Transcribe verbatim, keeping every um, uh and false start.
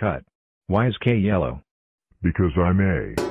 Cut. Why is K yellow? Because I'm A.